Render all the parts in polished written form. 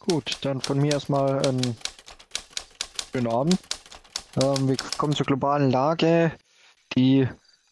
Gut, dann von mir erstmal einen schönen Abend. Wir kommen zur globalen Lage. Die,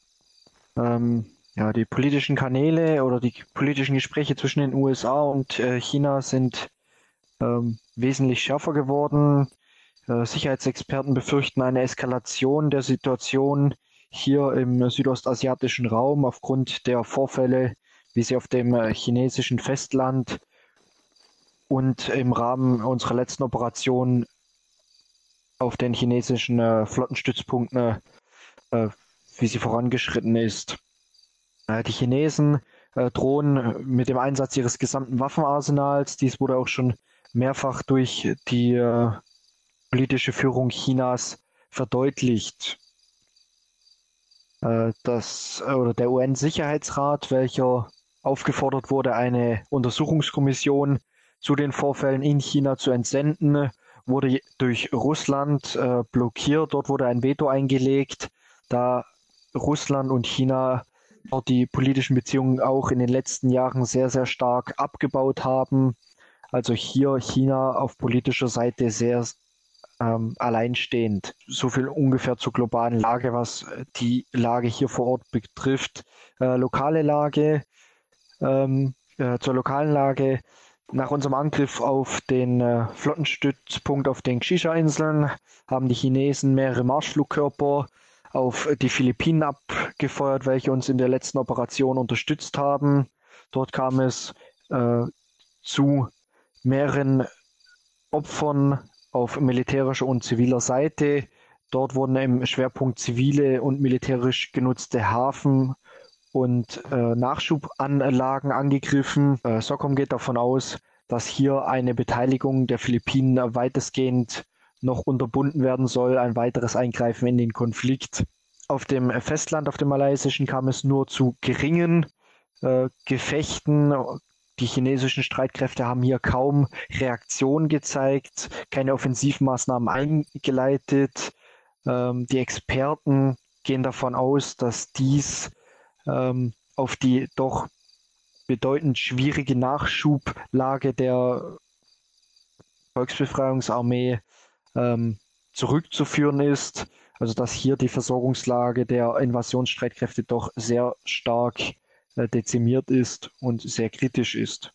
die politischen Kanäle oder die politischen Gespräche zwischen den USA und China sind wesentlich schärfer geworden. Sicherheitsexperten befürchten eine Eskalation der Situation hier im südostasiatischen Raum aufgrund der Vorfälle, wie sie auf dem chinesischen Festland und im Rahmen unserer letzten Operation auf den chinesischen Flottenstützpunkten, wie sie vorangeschritten ist. Die Chinesen drohen mit dem Einsatz ihres gesamten Waffenarsenals. Dies wurde auch schon mehrfach durch die politische Führung Chinas verdeutlicht. Der UN-Sicherheitsrat, welcher aufgefordert wurde, eine Untersuchungskommission zu den Vorfällen in China zu entsenden, wurde durch Russland blockiert. Dort wurde ein Veto eingelegt, da Russland und China dort die politischen Beziehungen auch in den letzten Jahren sehr, sehr stark abgebaut haben. Also hier China auf politischer Seite sehr alleinstehend. So viel ungefähr zur globalen Lage, was die Lage hier vor Ort betrifft. Zur lokalen Lage. Nach unserem Angriff auf den Flottenstützpunkt auf den Xisha-Inseln haben die Chinesen mehrere Marschflugkörper auf die Philippinen abgefeuert, welche uns in der letzten Operation unterstützt haben. Dort kam es zu mehreren Opfern auf militärischer und ziviler Seite. Dort wurden im Schwerpunkt zivile und militärisch genutzte Hafen- und Nachschubanlagen angegriffen. SOCOM geht davon aus, dass hier eine Beteiligung der Philippinen weitestgehend noch unterbunden werden soll, ein weiteres Eingreifen in den Konflikt. Auf dem Festland, auf dem malaysischen, kam es nur zu geringen Gefechten. Die chinesischen Streitkräfte haben hier kaum Reaktion gezeigt, keine Offensivmaßnahmen eingeleitet. Die Experten gehen davon aus, dass dies auf die doch bedeutend schwierige Nachschublage der Volksbefreiungsarmee zurückzuführen ist. Also dass hier die Versorgungslage der Invasionsstreitkräfte doch sehr stark dezimiert ist und sehr kritisch ist.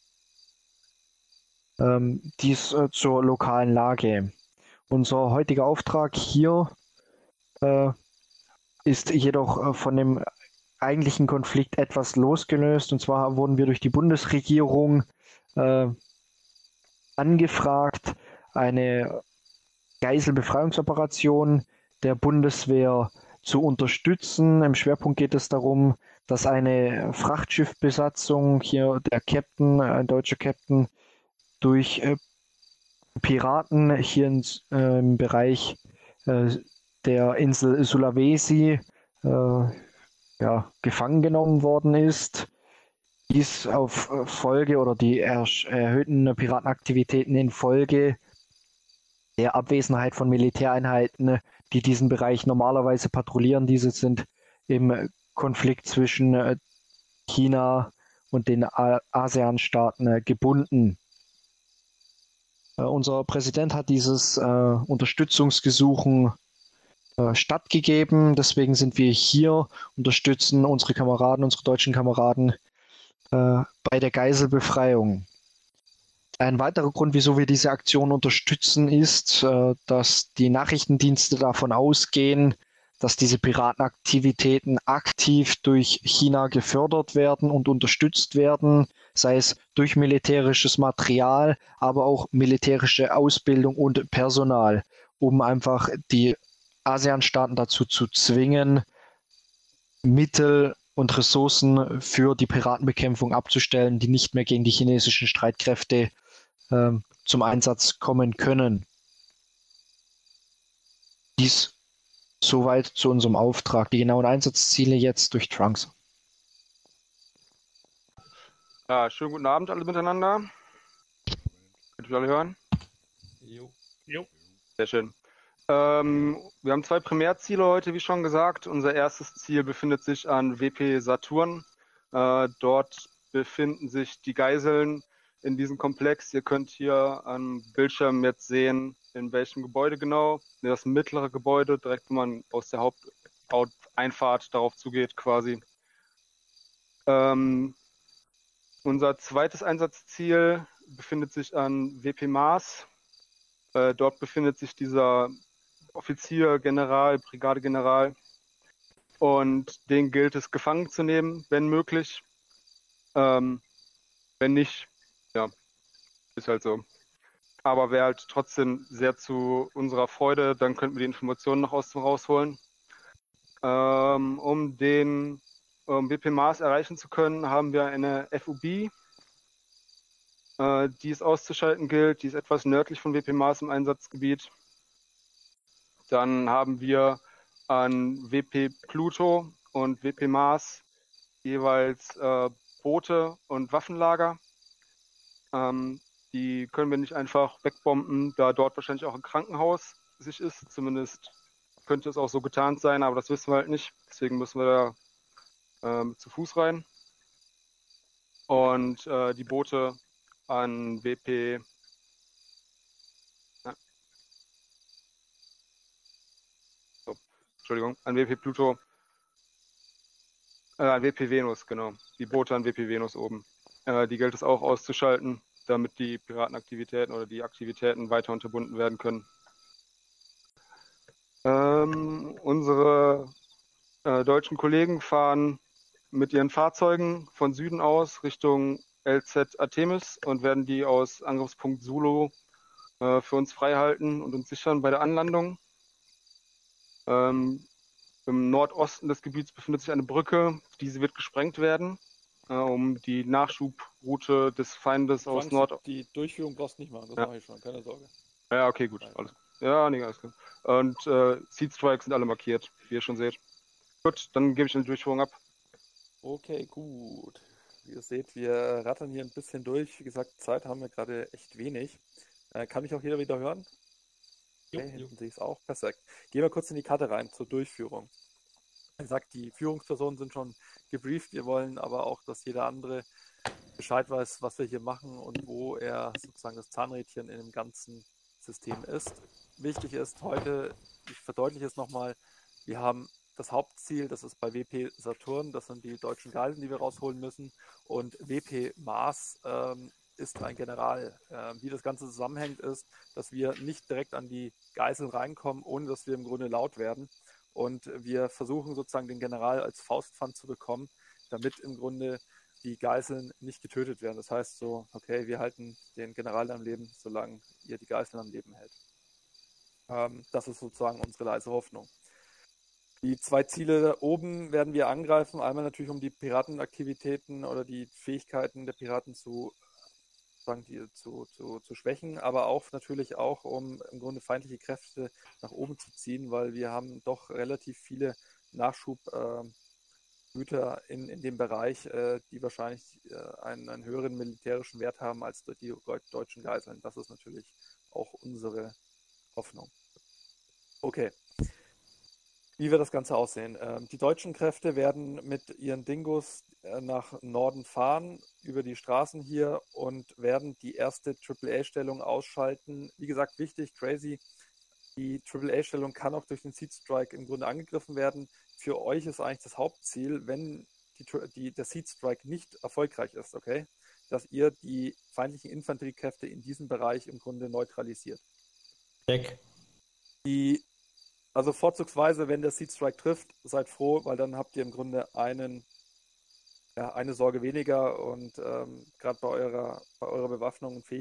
Dies zur lokalen Lage. Unser heutiger Auftrag hier ist jedoch von dem eigentlichen Konflikt etwas losgelöst. Und zwar wurden wir durch die Bundesregierung angefragt, eine Geiselbefreiungsoperation der Bundeswehr zu unterstützen. Im Schwerpunkt geht es darum, dass eine Frachtschiffbesatzung, hier der Captain, ein deutscher Captain, durch Piraten hier im Bereich der Insel Sulawesi gefangen genommen worden ist. Dies auf Folge oder die erhöhten Piratenaktivitäten infolge der Abwesenheit von Militäreinheiten, die diesen Bereich normalerweise patrouillieren. Diese sind im Konflikt zwischen China und den ASEAN-Staaten gebunden. Unser Präsident hat dieses Unterstützungsgesuchen stattgegeben. Deswegen sind wir hier, unterstützen unsere deutschen Kameraden bei der Geiselbefreiung. Ein weiterer Grund, wieso wir diese Aktion unterstützen, ist, dass die Nachrichtendienste davon ausgehen, dass diese Piratenaktivitäten aktiv durch China gefördert werden und unterstützt werden, sei es durch militärisches Material, aber auch militärische Ausbildung und Personal, um einfach die ASEAN-Staaten dazu zu zwingen, Mittel und Ressourcen für die Piratenbekämpfung abzustellen, die nicht mehr gegen die chinesischen Streitkräfte zum Einsatz kommen können. Dies soweit zu unserem Auftrag. Die genauen Einsatzziele jetzt durch Trunks. Ja, schönen guten Abend alle miteinander. Könnt ihr alle hören? Jo. Sehr schön. Wir haben 2 Primärziele heute, wie schon gesagt. Unser erstes Ziel befindet sich an WP Saturn. Dort befinden sich die Geiseln in diesem Komplex. Ihr könnt hier am Bildschirm jetzt sehen, in welchem Gebäude genau. Das mittlere Gebäude, direkt wo man aus der Haupteinfahrt darauf zugeht quasi. Unser zweites Einsatzziel befindet sich an WP Maas. Dort befindet sich dieser Offizier, General, Brigadegeneral. Und den gilt es gefangen zu nehmen, wenn möglich. Wenn nicht, ja, ist halt so. Aber wäre halt trotzdem sehr zu unserer Freude, dann könnten wir die Informationen noch rausholen. Um den WP Maas erreichen zu können, haben wir eine FUB, die es auszuschalten gilt. Die ist etwas nördlich von WP Maas im Einsatzgebiet. Dann haben wir an WP Pluto und WP Maas jeweils Boote und Waffenlager. Die können wir nicht einfach wegbomben, da dort wahrscheinlich auch ein Krankenhaus sich ist. Zumindest könnte es auch so getarnt sein, aber das wissen wir halt nicht. Deswegen müssen wir da zu Fuß rein. Und die Boote an WP an WP Pluto, an WP Venus, genau. Die Boote an WP Venus oben. Die gilt es auch auszuschalten, damit die Piratenaktivitäten oder die Aktivitäten weiter unterbunden werden können. Unsere deutschen Kollegen fahren mit ihren Fahrzeugen von Süden aus Richtung LZ Artemis und werden die aus Angriffspunkt Zulu für uns freihalten und uns sichern bei der Anlandung. Im Nordosten des Gebiets befindet sich eine Brücke, diese wird gesprengt werden, um die Nachschubroute des Feindes aus Nord... Die Durchführung brauchst du nicht machen, das mache ich schon, keine Sorge. Ja, okay, gut, alles gut. Ja, nee, alles gut. Und Seed Strikes sind alle markiert, wie ihr schon seht. Gut, dann gebe ich eine Durchführung ab. Okay, gut. Wie ihr seht, wir rattern hier ein bisschen durch. Wie gesagt, Zeit haben wir gerade echt wenig. Kann mich auch jeder wieder hören? Okay, hinten sehe ich es auch. Perfekt. Gehen wir kurz in die Karte rein zur Durchführung. Wie gesagt, die Führungspersonen sind schon gebrieft. Wir wollen aber auch, dass jeder andere Bescheid weiß, was wir hier machen und wo er sozusagen das Zahnrädchen in dem ganzen System ist. Wichtig ist heute, ich verdeutliche es nochmal, wir haben das Hauptziel, das ist bei WP Saturn, das sind die deutschen Geiseln, die wir rausholen müssen, und WP Mars ist ein General. Wie das Ganze zusammenhängt ist, dass wir nicht direkt an die Geiseln reinkommen, ohne dass wir im Grunde laut werden, und wir versuchen sozusagen den General als Faustpfand zu bekommen, damit im Grunde die Geiseln nicht getötet werden. Das heißt so, okay, wir halten den General am Leben, solange ihr die Geiseln am Leben hält. Das ist sozusagen unsere leise Hoffnung. Die zwei Ziele da oben werden wir angreifen. Einmal natürlich, um die Piratenaktivitäten oder die Fähigkeiten der Piraten zu schwächen, aber auch natürlich auch, um im Grunde feindliche Kräfte nach oben zu ziehen, weil wir haben doch relativ viele Nachschubgüter in dem Bereich, die wahrscheinlich einen höheren militärischen Wert haben als die deutschen Geiseln. Das ist natürlich auch unsere Hoffnung. Okay. Wie wird das Ganze aussehen? Die deutschen Kräfte werden mit ihren Dingos nach Norden fahren, über die Straßen hier, und werden die erste AAA-Stellung ausschalten. Wie gesagt, wichtig, crazy, die AAA-Stellung kann auch durch den Seed Strike im Grunde angegriffen werden. Für euch ist eigentlich das Hauptziel, wenn der Seed Strike nicht erfolgreich ist, okay, dass ihr die feindlichen Infanteriekräfte in diesem Bereich im Grunde neutralisiert. Check. Also vorzugsweise, wenn der Seed Strike trifft, seid froh, weil dann habt ihr im Grunde eine Sorge weniger, und gerade bei eurer Bewaffnung und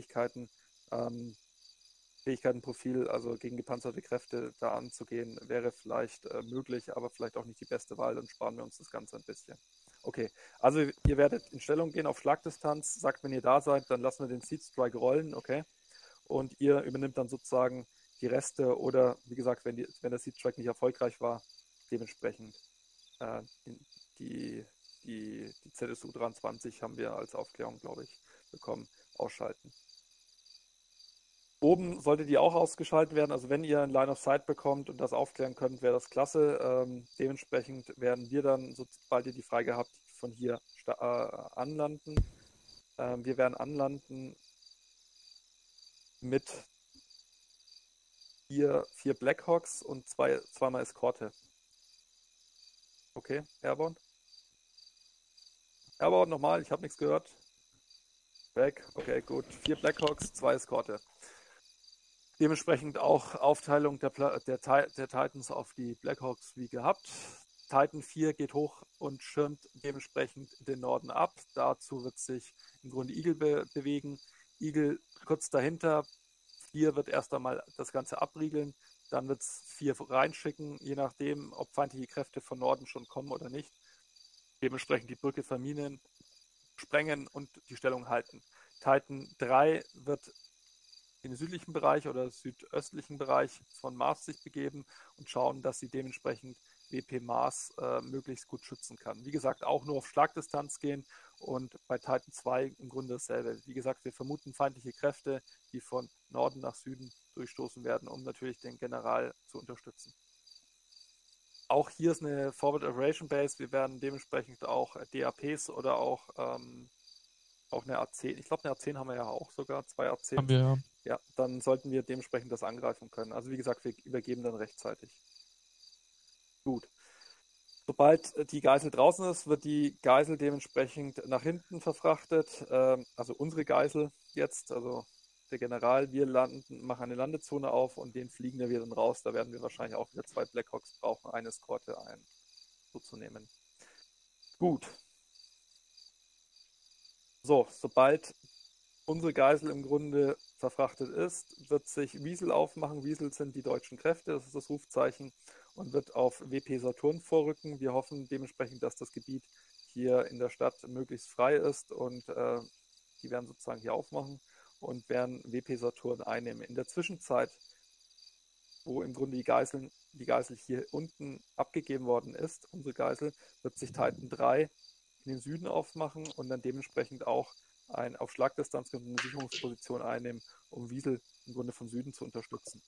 Fähigkeitenprofil, also gegen gepanzerte Kräfte da anzugehen, wäre vielleicht möglich, aber vielleicht auch nicht die beste Wahl, dann sparen wir uns das Ganze ein bisschen. Okay, also ihr werdet in Stellung gehen auf Schlagdistanz, sagt, wenn ihr da seid, dann lassen wir den Seed Strike rollen, okay? Und ihr übernimmt dann sozusagen die Reste, oder wie gesagt, wenn der Seed Strike nicht erfolgreich war, dementsprechend die ZSU 23 haben wir als Aufklärung, glaube ich, bekommen, ausschalten. Oben sollte die auch ausgeschaltet werden, also wenn ihr ein Line of Sight bekommt und das aufklären könnt, wäre das klasse. Dementsprechend werden wir dann, sobald ihr die Freigabe habt, von hier anlanden. Wir werden anlanden mit vier Blackhawks und zweimal Eskorte. Okay, Airborne. Airborne nochmal, ich habe nichts gehört. Weg, okay, gut. 4 Blackhawks, 2 Eskorte. Dementsprechend auch Aufteilung der Titans auf die Blackhawks wie gehabt. Titan 4 geht hoch und schirmt dementsprechend den Norden ab. Dazu wird sich im Grunde Eagle bewegen. Eagle kurz dahinter. 4 wird erst einmal das Ganze abriegeln. Dann wird es 4 reinschicken, je nachdem, ob feindliche Kräfte von Norden schon kommen oder nicht. Dementsprechend die Brücke verminen, sprengen und die Stellung halten. Titan 3 wird in den südlichen Bereich oder südöstlichen Bereich von Mars sich begeben und schauen, dass sie dementsprechend WP Mars möglichst gut schützen kann. Wie gesagt, auch nur auf Schlagdistanz gehen und bei Titan 2 im Grunde dasselbe. Wie gesagt, wir vermuten feindliche Kräfte, die von Norden nach Süden durchstoßen werden, um natürlich den General zu unterstützen. Auch hier ist eine Forward Operation Base. Wir werden dementsprechend auch DAPs oder auch eine A10. Ich glaube, eine A10 haben wir ja auch sogar, 2 A10. Haben wir, ja. Ja, dann sollten wir dementsprechend das angreifen können. Also wie gesagt, wir übergeben dann rechtzeitig. Gut. Sobald die Geisel draußen ist, wird die Geisel dementsprechend nach hinten verfrachtet. Also unsere Geisel jetzt, also der General, wir machen eine Landezone auf und den fliegen wir dann raus. Da werden wir wahrscheinlich auch wieder 2 Blackhawks brauchen, eine Eskorte so zu nehmen. Gut. So, sobald unsere Geisel im Grunde verfrachtet ist, wird sich Wiesel aufmachen. Wiesel sind die deutschen Kräfte, das ist das Rufzeichen, und wird auf WP Saturn vorrücken. Wir hoffen dementsprechend, dass das Gebiet hier in der Stadt möglichst frei ist und die werden sozusagen hier aufmachen und werden WP Saturn einnehmen. In der Zwischenzeit, wo im Grunde die Geisel hier unten abgegeben worden ist, unsere Geisel, wird sich Titan 3 in den Süden aufmachen und dann dementsprechend auch auf Schlagdistanz eine Sicherungsposition einnehmen, um Wiesel im Grunde von Süden zu unterstützen.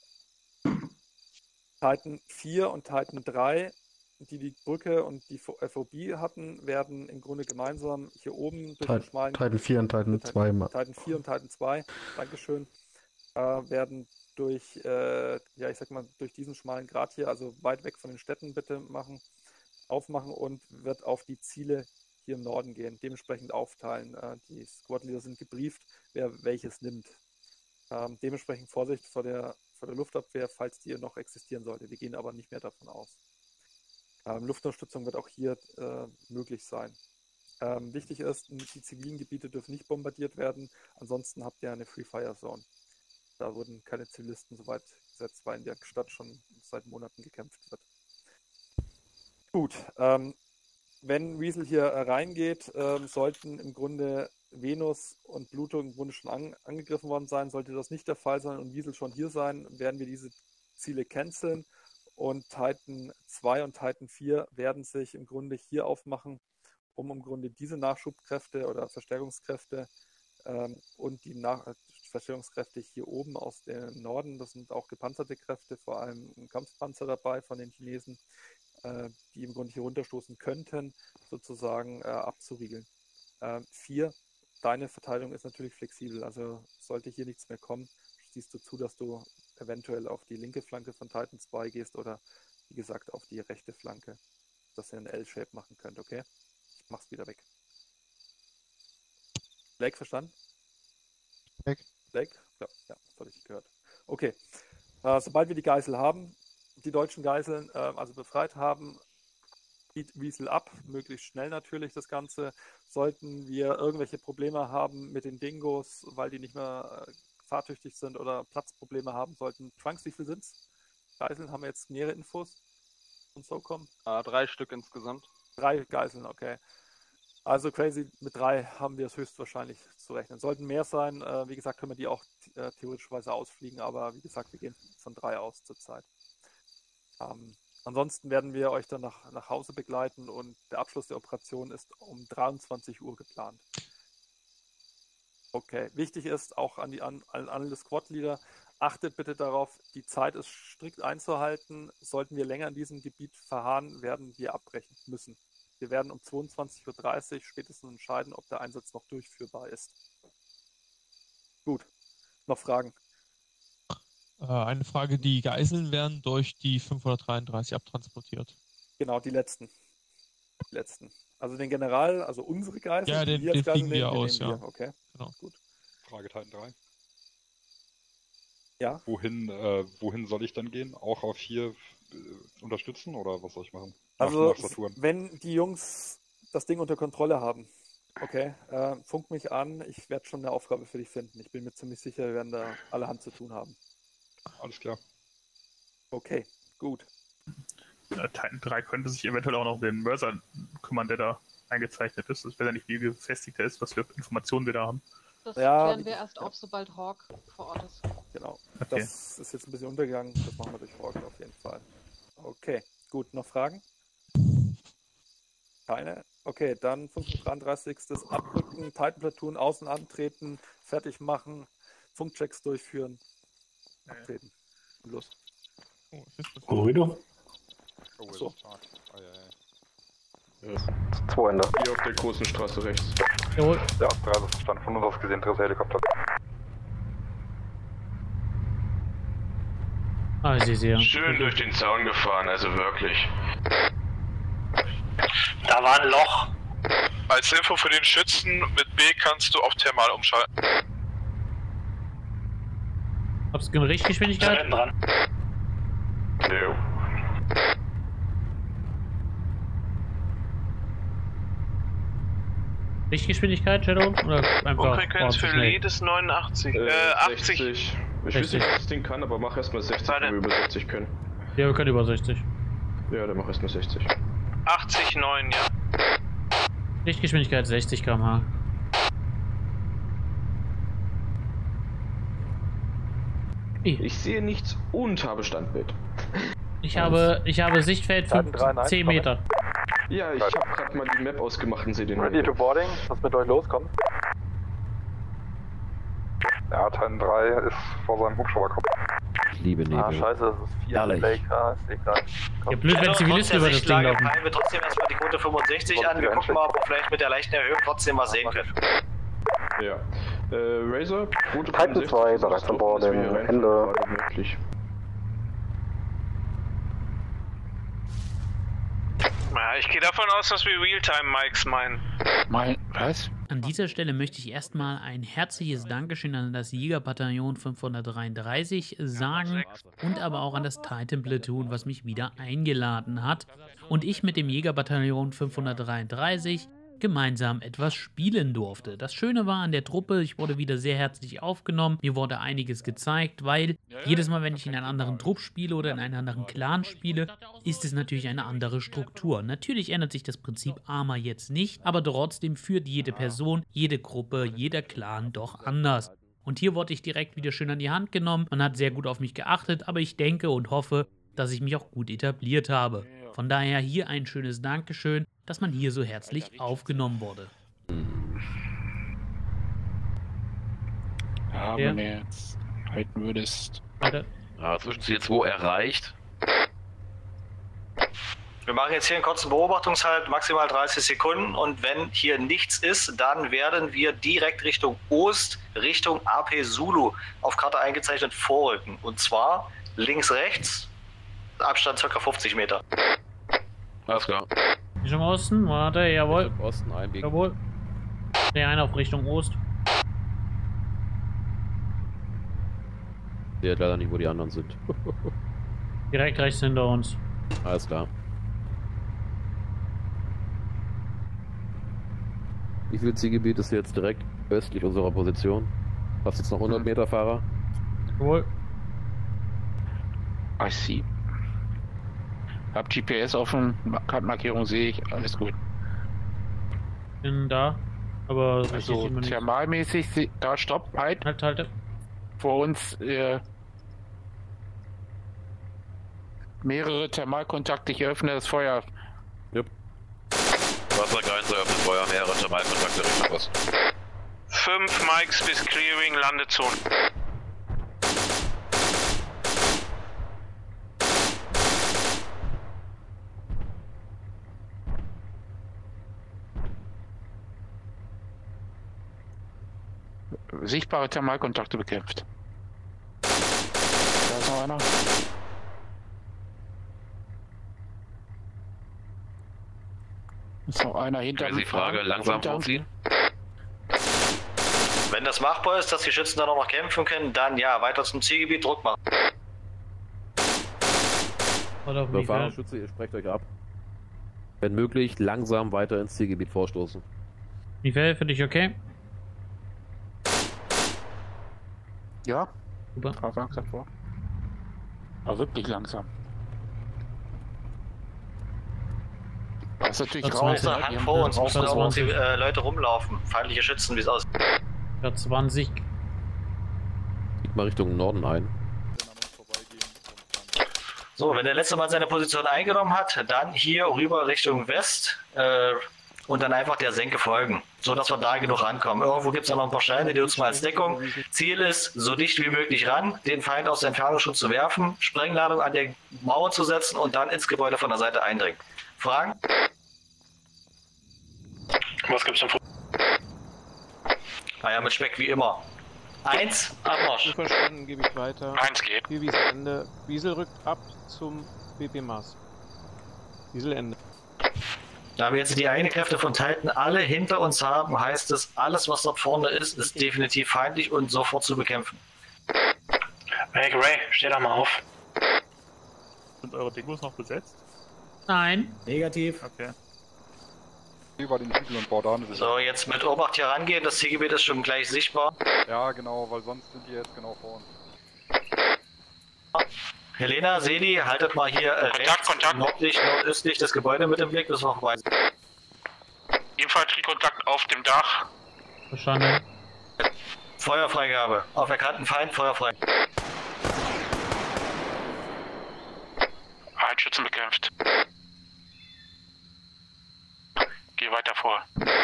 Titan 4 und Titan 3, die Brücke und die FOB hatten, werden im Grunde gemeinsam hier oben durch den schmalen... Titan 4 und Titan 2. Titan 4 und Titan 2, Dankeschön, werden durch, ich sag mal, durch diesen schmalen Grat hier, also weit weg von den Städten bitte aufmachen und wird auf die Ziele hier im Norden gehen, dementsprechend aufteilen. Die Squad-Leader sind gebrieft, wer welches nimmt. Dementsprechend Vorsicht vor der Luftabwehr, falls die noch existieren sollte. Wir gehen aber nicht mehr davon aus. Luftunterstützung wird auch hier möglich sein. Wichtig ist, die zivilen Gebiete dürfen nicht bombardiert werden, ansonsten habt ihr eine Free Fire Zone. Da wurden keine Zivilisten so weit gesetzt, weil in der Stadt schon seit Monaten gekämpft wird. Gut, wenn Wiesel hier reingeht, sollten im Grunde Venus und Pluto im Grunde schon angegriffen worden sein. Sollte das nicht der Fall sein und Wiesel schon hier sein, werden wir diese Ziele canceln und Titan 2 und Titan 4 werden sich im Grunde hier aufmachen, um im Grunde diese Nachschubkräfte oder Verstärkungskräfte und die Verstärkungskräfte hier oben aus dem Norden, das sind auch gepanzerte Kräfte, vor allem ein Kampfpanzer dabei von den Chinesen, die im Grunde hier runterstoßen könnten, sozusagen abzuriegeln. 4, deine Verteilung ist natürlich flexibel, also sollte hier nichts mehr kommen, siehst du zu, dass du eventuell auf die linke Flanke von Titan 2 gehst oder wie gesagt auf die rechte Flanke, dass ihr einen L-Shape machen könnt, okay? Ich mach's wieder weg. Blake, verstanden? Blake? Ja, das habe ich gehört. Okay, sobald wir die Geisel haben, die deutschen Geiseln also befreit haben, zieht Wiesel ab, möglichst schnell natürlich das Ganze. Sollten wir irgendwelche Probleme haben mit den Dingos, weil die nicht mehr fahrtüchtig sind oder Platzprobleme haben sollten. Trunks, wie viel sind es? Geiseln, haben wir jetzt nähere Infos und so kommen? 3 Stück insgesamt. 3 Geiseln, okay. Also crazy, mit 3 haben wir es höchstwahrscheinlich zu rechnen. Sollten mehr sein, wie gesagt, können wir die auch theoretischweise ausfliegen, aber wie gesagt, wir gehen von 3 aus zurzeit. Ansonsten werden wir euch dann nach Hause begleiten und der Abschluss der Operation ist um 23 Uhr geplant. Okay, wichtig ist auch an alle Squad-Leader, achtet bitte darauf, die Zeit ist strikt einzuhalten. Sollten wir länger in diesem Gebiet verharren, werden wir abbrechen müssen. Wir werden um 22:30 Uhr spätestens entscheiden, ob der Einsatz noch durchführbar ist. Gut. Noch Fragen? Eine Frage, die Geiseln werden durch die 533 abtransportiert. Genau, die letzten. Also den General, also unsere Geiseln, Ja, die den wir als Geiseln fliegen wir nehmen, aus, nehmen ja. wir. Okay, Genau. gut. Frage Titan 3. Ja? Wohin soll ich dann gehen? Auch auf hier unterstützen oder was soll ich machen? Also, Nach Saturn. wenn die Jungs das Ding unter Kontrolle haben, okay, funk mich an, ich werde schon eine Aufgabe für dich finden. Ich bin mir ziemlich sicher, wir werden da alle Hand zu tun haben. Alles klar. Okay, gut. Titan 3 könnte sich eventuell auch noch um den Mörser kümmern, der da eingezeichnet ist. Ich weiß ja nicht, wie gefestigt er ist, was für Informationen wir da haben. Das Ja, klären wir erst auf, sobald Hawk vor Ort ist. Genau. Okay. Das ist jetzt ein bisschen untergegangen. Das machen wir durch Hawk auf jeden Fall. Okay, gut. Noch Fragen? Keine? Okay, dann 35. Abrücken, Titan Platoon, außen antreten, fertig machen, Funkchecks durchführen, abtreten. Und los. Oh, was ist das? Corridor? Oh, So. ist Tag. Ei. 2 Ende. Hier auf der großen Straße rechts. Jawohl. Ja, 3 ist verstanden. Von uns aus gesehen, drittes Helikopter. Ah, ich sehe. Schön durch den Zaun gefahren, also wirklich. Da war ein Loch. Als Info für den Schützen, mit B kannst du auf Thermal umschalten. Hab's eine Richtgeschwindigkeit? Dran. Jo. Richtgeschwindigkeit, Shadow? Oder einfach Funkfrequenz für Lead ist 89. 80. 60. Ich weiß nicht, was das Ding kann, aber mach erstmal 60, Warte. wenn wir über 60 können. Ja, wir können über 60. Ja, dann mach erstmal 60. 80, 9, ja. Richtgeschwindigkeit 60 km/h. Ich sehe nichts und habe Standbild. Ich habe Sichtfeld für 10 Meter. Ja, ich habe gerade mal die Map ausgemacht und sehe den Ready to boarding. Was mit euch loskommt? Ja, Titan 3 ist vor seinem Hubschrauber gekommen. Liebe Nebel. Ah, scheiße, das ist 4 Herrlich. Lake. Ah, ist egal. Ja, blöd, wenn Zivilisten über das Ding laufen. Wir trotzdem erstmal die Quote 65 an. Wir gucken mal, ob wir vielleicht mit der leichten Erhöhung trotzdem was sehen können. Ja. Razor, Quote Titan 65, 2, das bereit ist zum doch, dass wir Boarding. hier reinfahren, Ende. gerade möglich. Ja, ich gehe davon aus, dass wir Realtime-Mics meinen. Was? An dieser Stelle möchte ich erstmal ein herzliches Dankeschön an das Jägerbataillon 533 sagen und aber auch an das Titan Platoon, was mich wieder eingeladen hat und ich mit dem Jägerbataillon 533 gemeinsam etwas spielen durfte. Das Schöne war an der Truppe, ich wurde wieder sehr herzlich aufgenommen, mir wurde einiges gezeigt, weil jedes Mal, wenn ich in einen anderen Trupp spiele oder in einen anderen Clan spiele, ist es natürlich eine andere Struktur. Natürlich ändert sich das Prinzip Arma jetzt nicht, aber trotzdem führt jede Person, jede Gruppe, jeder Clan doch anders. Und hier wurde ich direkt wieder schön an die Hand genommen, man hat sehr gut auf mich geachtet, aber ich denke und hoffe, dass ich mich auch gut etabliert habe. Von daher hier ein schönes Dankeschön, dass man hier so herzlich aufgenommen wurde. Ja, Ja. wenn du jetzt halten würdest. Weiter. Ja, Zwischenziel 2 erreicht. Wir machen jetzt hier einen kurzen Beobachtungshalt, maximal 30 Sekunden. Und wenn hier nichts ist, dann werden wir direkt Richtung Ost, Richtung AP Zulu auf Karte eingezeichnet vorrücken. Und zwar links, rechts, Abstand ca. 50 Meter. Alles klar. Richtung Osten, warte, jawohl. Osten einbiegen. Jawohl. Der eine auf Richtung Ost. Ich sehe leider nicht, wo die anderen sind. Direkt rechts hinter uns. Alles klar. Wie viel Zielgebiet ist jetzt direkt östlich unserer Position? Hast jetzt noch 100 Meter Fahrer? Jawohl. I see. Hab GPS offen, Kartenmarkierung sehe ich, alles gut. Bin da. Aber richtig Also sieht man nicht. thermalmäßig, da stopp, halt. Halte. Vor uns mehrere Thermalkontakte, ich öffne das Feuer. Yep. Wassergrenze öffnet Feuer, mehrere Thermalkontakte Richtung Osten. 5 Mics bis Clearing Landezone. sichtbare Thermalkontakte bekämpft. Da ist noch einer. Ist noch einer hinter Die Frage, langsam vorziehen? Wenn das machbar ist, dass die Schützen dann auch noch kämpfen können, dann ja, weiter zum Zielgebiet, Druck machen. Fahrerschütze, ihr sprecht euch ab. Wenn möglich, langsam weiter ins Zielgebiet vorstoßen. Michael, für dich okay? Ja. Super. Fahr langsam vor. Aber wirklich langsam. Das ist natürlich raus. Hand vor uns müssen auch die Leute rumlaufen. Feindliche Schützen, wie es aussieht. Ja, 20. Geht mal Richtung Norden ein. So, wenn der letzte Mann seine Position eingenommen hat, dann hier rüber Richtung West und dann einfach der Senke folgen, so dass wir da genug rankommen. Irgendwo gibt es ja noch ein paar Steine, die nutzen wir als Deckung. Ziel ist, so dicht wie möglich ran, den Feind aus der Entfernung schon zu werfen, Sprengladung an der Mauer zu setzen und dann ins Gebäude von der Seite eindringen. Fragen? Was gibt's denn vor? Naja, mit Speck wie immer. 1, Abmarsch. Verstanden, gebe ich weiter. 1 geht. Hier Wieselende. Wiesel rückt ab zum BP Mars. Wieselende. Da wir jetzt die eigenen Kräfte von Titan alle hinter uns haben, heißt es, alles was dort vorne ist, ist definitiv feindlich und sofort zu bekämpfen. Hey Ray, steh doch mal auf. Sind eure Dingos noch besetzt? Nein. Negativ. Okay. Über den Hügel und Bordane. So, jetzt mit Obacht hier rangehen, das Zielgebiet ist schon gleich sichtbar. Ja, genau, weil sonst sind die jetzt genau vor uns. Helena, Seli, haltet mal hier rechts, nördlich, nordöstlich das Gebäude mit im Blick, bis wir vorbei sind. Infanteriekontakt auf dem Dach. Verstanden. Feuerfreigabe. Auf erkannten Feind, Feuerfrei. Ein Schützen bekämpft. Geh weiter vor.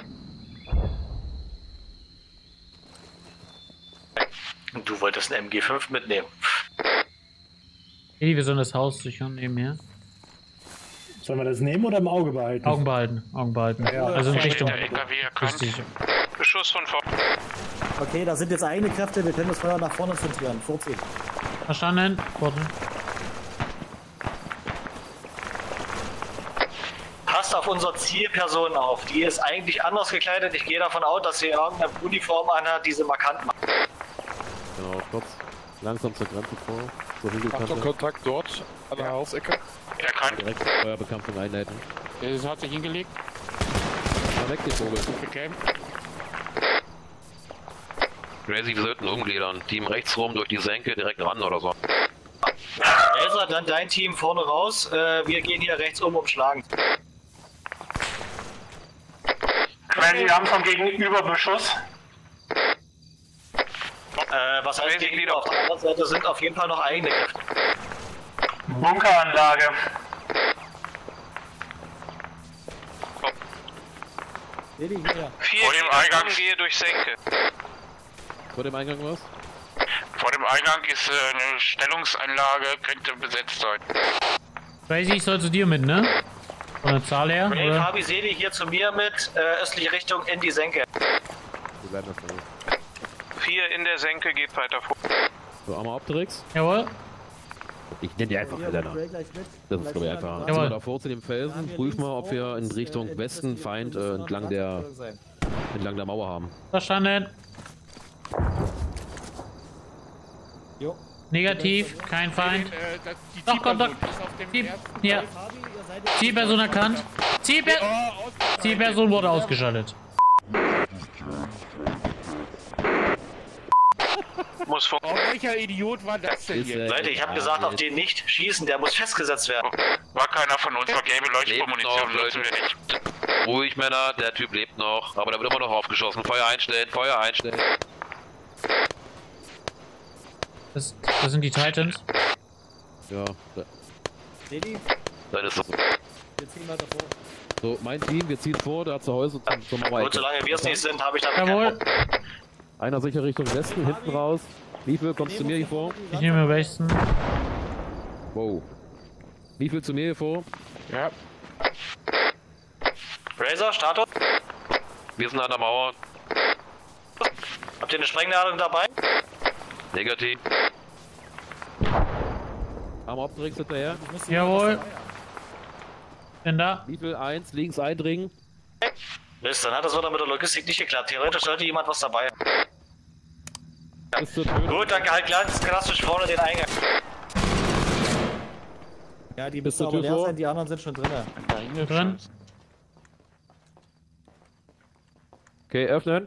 Du wolltest einen MG5 mitnehmen. Hey, wir sollen das Haus sichern nebenher. Sollen wir das nehmen oder im Auge behalten? Augen behalten, Augen behalten. Ja. Also in Richtung. Der LKW erkannt. Beschuss von vorne. Okay, da sind jetzt eigene Kräfte, wir können das Feuer nach vorne zentrieren. Vorziehen. Verstanden. Warte. Passt auf unsere Zielperson auf. Die ist eigentlich anders gekleidet. Ich gehe davon aus, dass sie irgendeine Uniform anhat, diese markant macht. Genau, kurz langsam zur Grenze vor. Zur Hügelkante. Achtung, Kontakt dort an der Hausecke. Erkannt. Direkt Feuerbekämpfung einleiten. Das hat sich hingelegt. Mal weg, die Vogel. Bekämpft. Crazy, wir sollten umgliedern. Team rechts rum durch die Senke direkt ran oder so. Elsa, dann dein Team vorne raus. Wir gehen hier rechts umschlagen. Crazy, wir haben vom Gegenüber Beschuss. Was heißt gegenüber? Auf der anderen Seite sind auf jeden Fall noch eigene Kräfte. Bunkeranlage. Vor dem Eingang gehe durch Senke. Vor dem Eingang was? Vor dem Eingang ist eine Stellungsanlage, könnte besetzt sein. Crazy, ich soll zu dir mit, ne? Von der Zahl her? Ray, Oder? Fabi, Seli hier zu mir mit, östliche Richtung in die Senke. Wir werden das nicht. 4 in der Senke geht weiter vor. So, Arma Optrix. Jawohl. Ich nenne die einfach Helena. Das ist, glaube ich, einfach. Jawohl. Also davor zu dem Felsen, prüf mal, ob wir in Richtung Westen Feind entlang der Mauer haben. Verstanden. Jo. Negativ, kein Feind. Doch, komm, doch. Ja. Zielperson erkannt. Zielperson wurde ausgeschaltet. Muss vor. Oh, welcher Idiot war das denn hier? Leute, ich habe gesagt, auf den nicht schießen, der muss festgesetzt werden. War keiner von uns, war gelbe Leuchtmunition, nutzen wir nicht. Ruhig, Männer, der Typ lebt noch, aber da wird immer noch aufgeschossen. Feuer einstellen, Feuer einstellen. Das sind die Titans. Ja. Dann ist es. Wir ziehen weiter vor. So, mein Team, wir ziehen vor, da zur Häuser zur Mauer. Und solange wir es nicht sind, habe ich damit Jawohl. Einer sicher Richtung Westen, hinten raus. Wie viel kommst du mir hier vor? Ich nehme Westen. Wow. Wie viel zu mir hier vor? Ja. Razor, Status? Wir sind an der Mauer. Habt ihr eine Sprengladung dabei? Negativ. Am Optrix hinterher. Jawohl. Bin da. Wie viel? 1, links eindringen. Mist, dann hat das wieder mit der Logistik nicht geklappt. Theoretisch sollte jemand was dabei haben. Gut, danke, halt ganz klassisch vorne den Eingang. Ja, die müssen aber leer sein, die anderen sind schon drin. Drin. Okay, öffnen.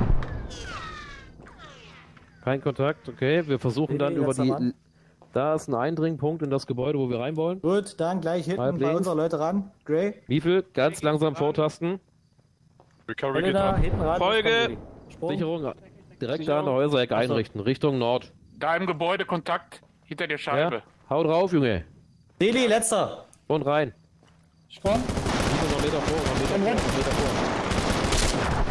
Kein Kontakt, okay. Wir versuchen dann über die... Da ist ein Eindringpunkt in das Gebäude, wo wir rein wollen. Gut, dann gleich hinten bei unseren Leute ran. Gray. Wie viel? Ganz langsam vortasten. Da, hinten ran. Folge. Sicherung direkt da an der Häuserecke einrichten. Richtung Nord. Da im Gebäude Kontakt hinter der Scheibe. Ja, hau drauf, Junge. Deli, letzter. Und rein. Sprung. Noch einen Meter vor, noch einen Meter vor.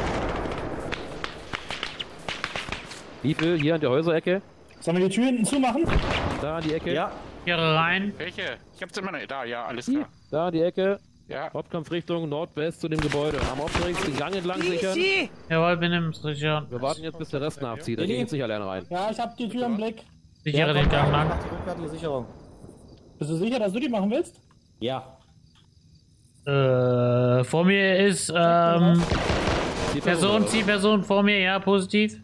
Wie viel? Hier an der Häuserecke. Sollen wir die Tür hinten zumachen? Da an die Ecke. Ja. Hier rein. Welche? Ich hab's immer noch. Da, ja, alles klar. Da an die Ecke. Ja. Hauptkampfrichtung Nordwest zu dem Gebäude. Am Optrix den Gang entlang sichern. Jawohl, bin im sichern. Wir warten jetzt, bis der Rest nachzieht. Da geht nicht alleine rein. Ja, ich hab die Tür im Blick. Sichere den Gang lang. Die rückwärtige Sicherung. Bist du sicher, dass du die machen willst? Ja. Vor mir ist, Zielperson vor mir, ja, positiv.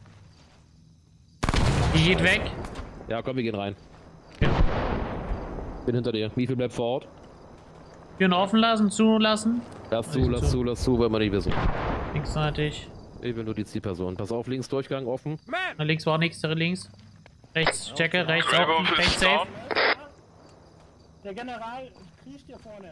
Die geht weg. Ja, komm, wir gehen rein. Ja. Bin hinter dir. Wie viel bleibt vor Ort? Türen offen lassen, zulassen. Lass zu, wenn wir nicht wissen. Linksseitig. Ich will nur die Zielperson. Pass auf, links Durchgang offen. Na, links war nichts, links. Rechts, checke, rechts offen, rechts safe. Der General kriecht hier vorne.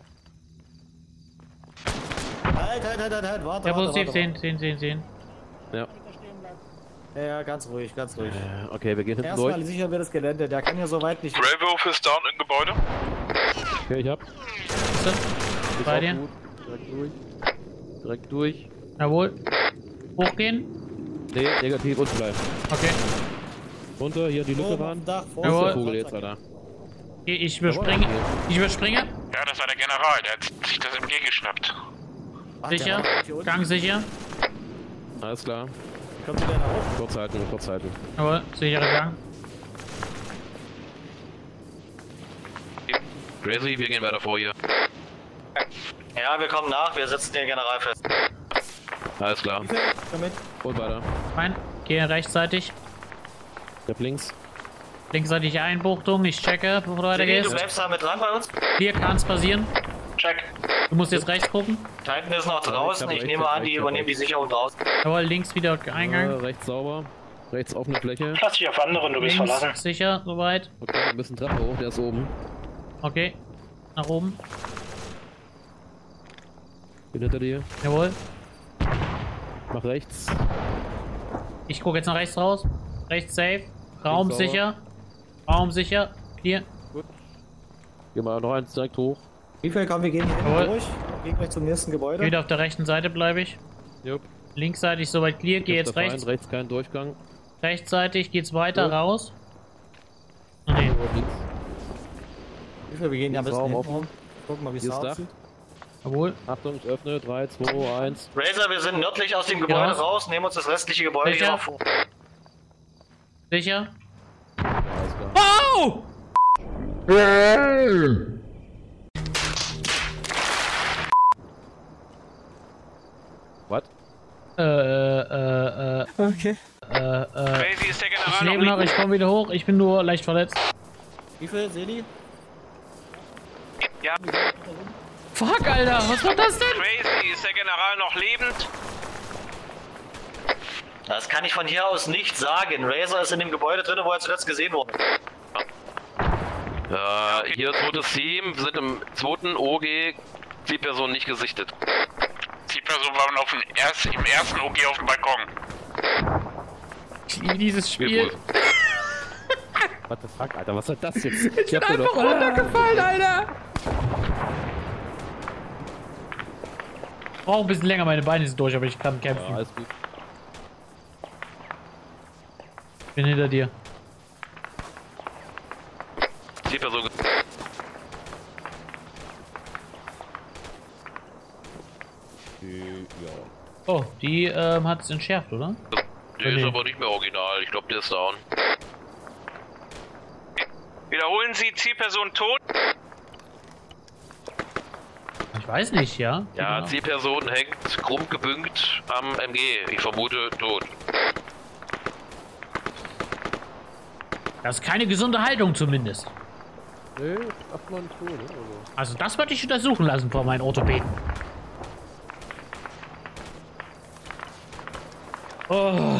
Halt, warte. Ja, positiv, sehen. Ja. Ja, ganz ruhig, Okay, wir gehen hinten Erstmal durch. sichern wir das Gelände, der kann ja so weit nicht... Bravo ist down im Gebäude. Okay, ich hab. Bei dir. Direkt durch. Jawohl. Hochgehen. Nee, negativ, unten bleiben. Okay. Runter, hier die Lücke ran. Jawohl. Der Vogel jetzt, Alter. Okay, ich überspringe. Ja, das war der General, der hat sich das MG geschnappt. Sicher. Gang sicher. Alles klar. Kommt wieder nach oben. Kurz halten. Jawohl, sichere Gang. Crazy, wir gehen weiter vor hier. Ja, wir kommen nach, wir setzen den General fest. Alles klar. Und weiter. Rein. Gehe rechtzeitig. Ich hab links. Linksseitige Einbuchtung, ich checke, bevor du weitergehst. Du bleibst da mit dran bei uns? Hier kann es passieren. Check. Du musst jetzt rechts gucken. Titan ist noch draußen, ich nehme an, die übernehmen die Sicherung draußen. Jawohl, links wieder Eingang. Rechts sauber. Rechts offene Fläche. Lass dich auf anderen, du bist verlassen. Sicher, soweit. Okay, wir müssen Treppe hoch, der ist oben. Okay, nach oben. Bin hinter dir. Jawohl. Mach rechts. Ich gucke jetzt nach rechts raus. Rechts safe. Raum sicher. Raum sicher. Hier. Gut. Gehen wir noch eins direkt hoch. Wie viel kommen wir gehen hier durch? Gehen gleich zum nächsten Gebäude. Wieder auf der rechten Seite bleibe ich. Jupp. Linksseitig soweit clear. Geh jetzt rechts. Rechts kein Durchgang. Rechtsseitig geht's weiter raus. Nee. Wie viel wir gehen hier am besten Raum rum? Gucken mal, wie es aussieht. Jawohl. Achtung, ich öffne. 3, 2, 1. Razor, wir sind nördlich aus dem Gebäude raus, nehmen uns das restliche Gebäude Sicher? hier mal vor. Sicher? Ja, oh! Was? Okay. Crazy ist der Ich General lebe noch, ich komme wieder hoch, ich bin nur leicht verletzt. Wie viel, Seli? Ja. Fuck, Alter, was war das denn? Crazy, ist der General noch lebend? Das kann ich von hier aus nicht sagen. Razor ist in dem Gebäude drin, wo er zuletzt gesehen wurde. Hier zweites Team, wir sind im zweiten OG, Zielperson nicht gesichtet. Zielperson waren im ersten OG auf dem Balkon. Ich liebe dieses Spiel. What the fuck, Alter, was ist das jetzt? Ich bin einfach runtergefallen, Alter! Ich brauche ein bisschen länger, meine Beine sind durch, aber ich kann kämpfen. Ja, alles gut. Ich bin hinter dir. Zielperson. Ja. Oh, die hat es entschärft, oder? Der ist aber nicht mehr original. Ich glaube, der ist down. Wiederholen Sie, Zielperson tot? Ich weiß nicht, ja? Ja, Genau. Zielperson hängt krumm gebünkt am MG. Ich vermute tot. Das ist keine gesunde Haltung zumindest. Nee, erstmal nicht so, ne? Also das würde ich untersuchen lassen von meinen Orthopäden. Oh.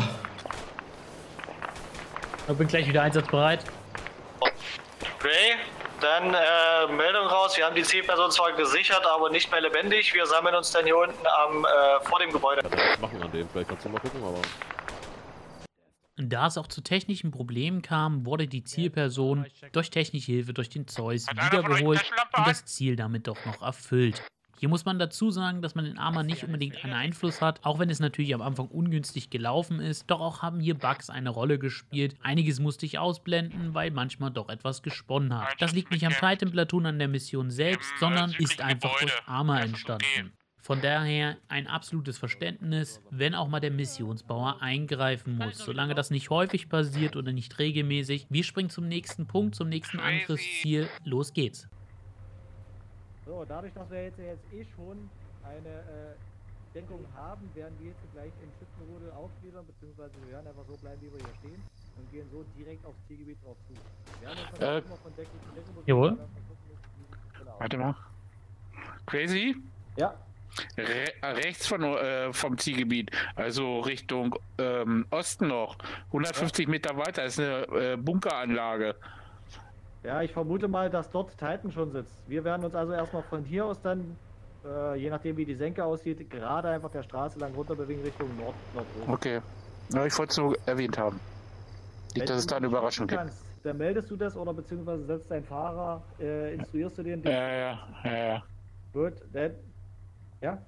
Ich bin gleich wieder einsatzbereit. Gray, dann Meldung raus. Wir haben die Zielperson zwar gesichert, aber nicht mehr lebendig. Wir sammeln uns dann hier unten vor dem Gebäude. Was machen an dem? Vielleicht kannst du mal gucken, aber... Da es auch zu technischen Problemen kam, wurde die Zielperson durch technische Hilfe durch den Zeus wiedergeholt und das Ziel damit doch noch erfüllt. Hier muss man dazu sagen, dass man in Arma nicht unbedingt einen Einfluss hat, auch wenn es natürlich am Anfang ungünstig gelaufen ist, doch auch haben hier Bugs eine Rolle gespielt. Einiges musste ich ausblenden, weil manchmal doch etwas gesponnen hat. Das liegt nicht am Titan-Platoon an der Mission selbst, sondern ist einfach durch Arma entstanden. Von daher ein absolutes Verständnis, wenn auch mal der Missionsbauer eingreifen muss. Solange das nicht häufig passiert oder nicht regelmäßig. Wir springen zum nächsten Punkt, zum nächsten Angriffsziel. Los geht's. So, dadurch, dass wir jetzt schon eine Denkung haben, werden wir jetzt gleich im Schützenrudel aufgliedern, beziehungsweise wir werden einfach so bleiben, wie wir hier stehen und gehen so direkt aufs Zielgebiet drauf zu. Wir haben uns immer von Deckung zu Deckung. Jawohl. Warte mal. Crazy? Ja. Rechts vom Zielgebiet, also Richtung Osten noch, 150 Meter weiter ist eine Bunkeranlage. Ja, ich vermute mal, dass dort Titan schon sitzt. Wir werden uns also erstmal von hier aus dann, je nachdem wie die Senke aussieht, gerade einfach der Straße lang runter bewegen Richtung Nordosten. Okay. Ja, ich wollte es nur erwähnt haben. Nicht, dass es da eine Überraschung gibt. Dann meldest du das oder beziehungsweise setzt dein Fahrer, instruierst du den? Ja. Gut, dann... Ja?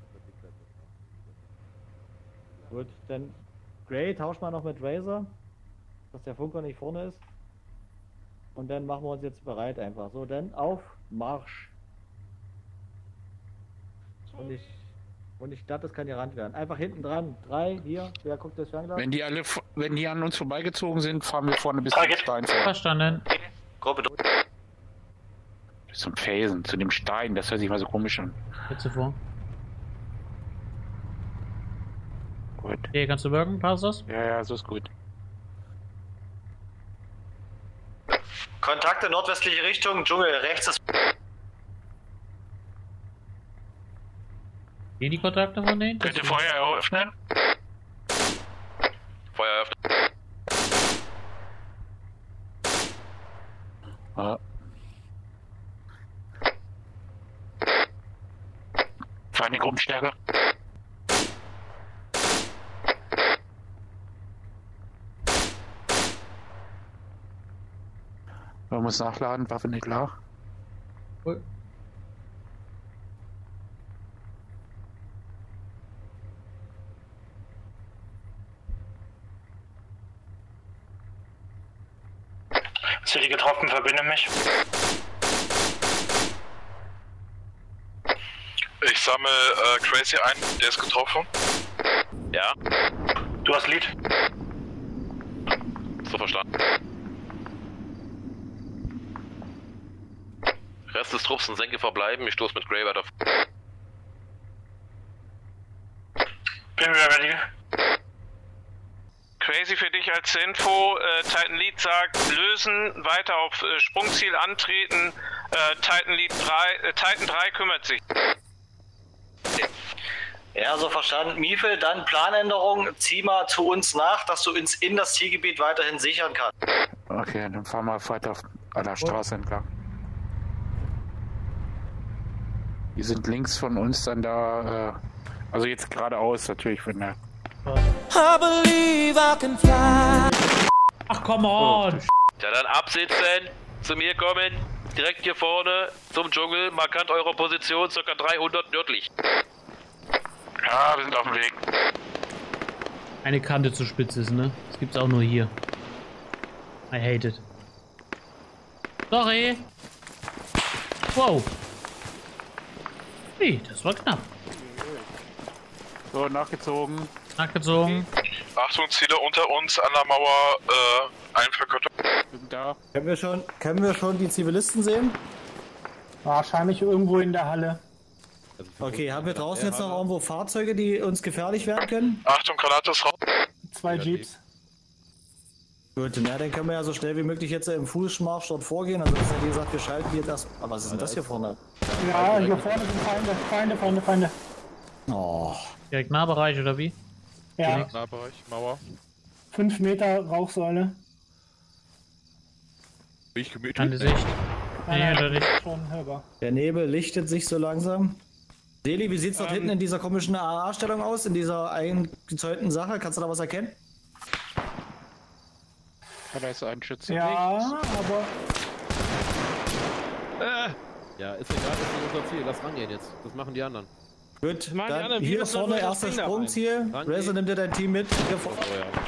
Gut, dann Gray, tausch mal noch mit Razor, dass der Funker nicht vorne ist. Und dann machen wir uns jetzt bereit einfach. So, dann auf Marsch. Und ich dachte, das kann gerannt werden. Einfach hinten dran. 3, hier. Wer guckt das Fernglas? Wenn die an uns vorbeigezogen sind, fahren wir vorne bis zum Stein vor. Verstanden. Gruppe. Bis zum Felsen, zu dem Stein. Das hört sich mal so komisch an. Bitte vor. Gut. Okay, kannst du wirken? Passt das? Ja, so ist gut. Kontakte nordwestliche Richtung, Dschungel, rechts ist... Wie die Kontakte von denen? Könnt ihr Feuer eröffnen? Feuer eröffnen. Ah. Feine Grundstärke. Man muss nachladen, Waffe nicht klar. Cool. City getroffen, verbinde mich. Ich sammle Crazy ein, der ist getroffen. Ja. Du hast Lead. So verstanden. Rest des Trupps in Senke verbleiben, ich stoße mit Grey weiter. Bin wieder ready. Crazy für dich als Info, Titan Lead sagt, lösen, weiter auf Sprungziel antreten, Titan 3 kümmert sich. Ja, so verstanden. Miefel, dann Planänderung, zieh mal zu uns nach, dass du uns in das Zielgebiet weiterhin sichern kannst. Okay, dann fahren wir weiter an der Straße entlang. Die sind links von uns dann da, also jetzt geradeaus natürlich, wenn der... I believe I can fly. Ach, come on! Ja, dann absitzen, zu mir kommen, direkt hier vorne zum Dschungel, markant eurer Position, ca. 300 nördlich. Ja, wir sind auf dem Weg. Eine Kante zu spitz ist, ne? Das gibt's auch nur hier. I hate it. Sorry! Wow! Hey, das war knapp. So, nachgezogen. Nachgezogen. Achtung, Ziele unter uns an der Mauer, Einverkettung. Da. Können wir schon die Zivilisten sehen? Wahrscheinlich irgendwo in der Halle. Okay, haben wir draußen jetzt noch irgendwo Fahrzeuge, die uns gefährlich werden können? Achtung, Granate ist raus. 2 Jeeps. Gut, na, dann können wir ja so schnell wie möglich jetzt im Fußmarsch dort vorgehen. Also, das ist ja wie gesagt, wir schalten hier das. Aber was ist denn das hier vorne? Ja, hier vorne sind Feinde. Oh. Direkt Nahbereich oder wie? Ja. Direkt Nahbereich, Mauer. 5 Meter Rauchsäule. Bin ich gemütlich? Keine Sicht. Nee, schon hörbar. Der Nebel lichtet sich so langsam. Seli, wie sieht's dort hinten in dieser komischen AA-Stellung aus? In dieser eingezäunten Sache? Kannst du da was erkennen? Ja, da ist ein Schütze. Ja, aber... Ja, ist egal, das ist unser Ziel. Lass rangehen jetzt. Das machen die anderen. Gut, dann hier vorne erstes Sprungziel. Razor, nimm dir dein Team mit. Hier vorne.